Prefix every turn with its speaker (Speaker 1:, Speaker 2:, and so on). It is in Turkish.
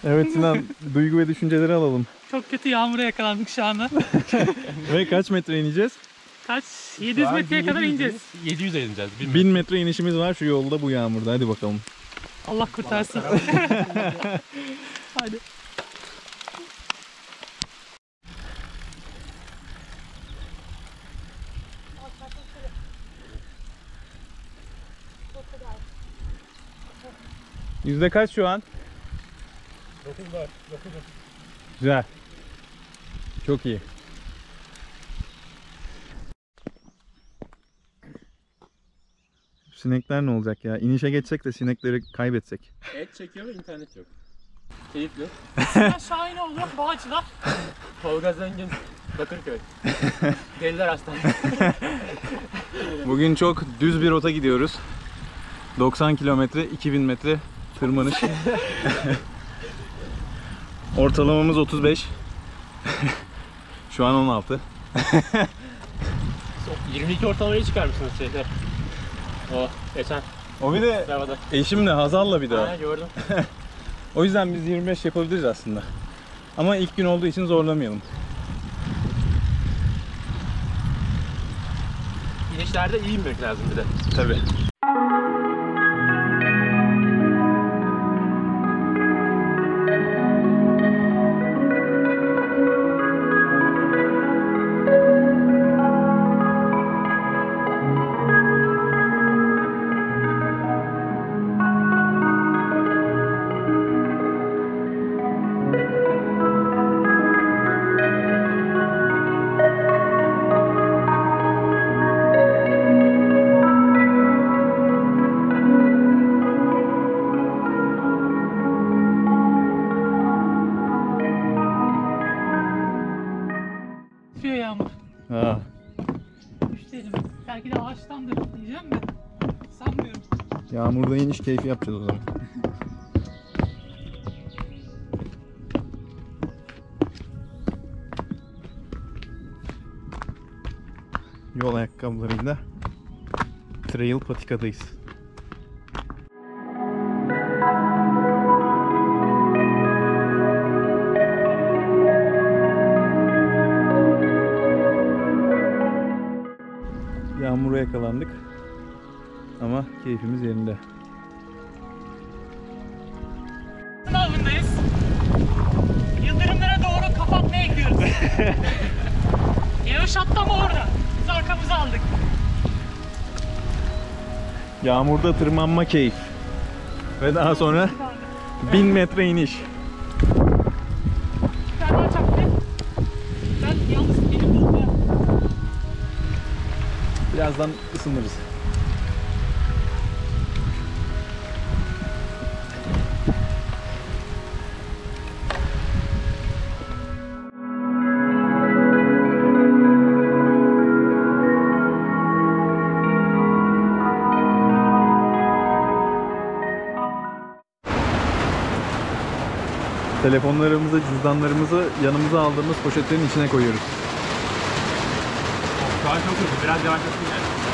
Speaker 1: Evet Sinan, duygu ve düşünceleri alalım.
Speaker 2: Çok kötü yağmura yakalandık şu anda.
Speaker 1: Ve kaç metre ineceğiz?
Speaker 2: Kaç? 700 metreye kadar ineceğiz.
Speaker 3: 700'e ineceğiz.
Speaker 1: 1000 metre inişimiz var şu yolda, bu yağmurda. Hadi bakalım.
Speaker 2: Allah kurtarsın. Hadi.
Speaker 1: Yüzde kaç şu an?
Speaker 3: 9 var.
Speaker 1: Güzel. Çok iyi. Sinekler ne olacak ya? İnişe geçsek de sinekleri kaybetsek.
Speaker 3: Et çekiyor ve internet yok. Keyifli.
Speaker 2: Sinan Şahinoğlu, Bağcılar.
Speaker 3: Tolga Zengin, Bakırköy. Deliler Hastanesi.
Speaker 1: Bugün çok düz bir rota gidiyoruz. 90 kilometre, 2000 metre tırmanış. Ortalamamız 35. Şu an 16.
Speaker 3: 22 ortalamayı çıkarmışsınız şeyde. O geçen
Speaker 1: O bir de
Speaker 3: arabada.
Speaker 1: eşimle, Hazal'la bir daha.
Speaker 3: Ha, gördüm.
Speaker 1: O yüzden biz 25 yapabiliriz aslında. Ama ilk gün olduğu için zorlamayalım.
Speaker 3: İnişlerde iyi inmek lazım bir de.
Speaker 1: Tabii.
Speaker 2: Düşüyor yağmur.
Speaker 1: Ha.
Speaker 2: Düşelim. Belki de ağaçtandır diyeceğim de. Sanmıyorum.
Speaker 1: Yağmurda iniş keyfi yapacağız o zaman. Yol ayakkabılarıyla trail patikadayız. Yağmura yakalandık ama keyfimiz yerinde.
Speaker 2: Sınavındayız. Yıldırımlara doğru kapatmaya gidiyoruz. Yavaş atlama orada. Biz arkamıza aldık.
Speaker 1: Yağmurda tırmanma keyif. Ve daha sonra 1000 metre iniş.
Speaker 2: Bir tane daha çaktı. Ben yalnız benim bulmaya.
Speaker 1: Birazdan ısınırız. Telefonlarımızı, cüzdanlarımızı yanımıza aldığımız poşetlerin içine koyuyoruz.
Speaker 3: Şu an çok hızlı. Biraz yavaşlasın yani.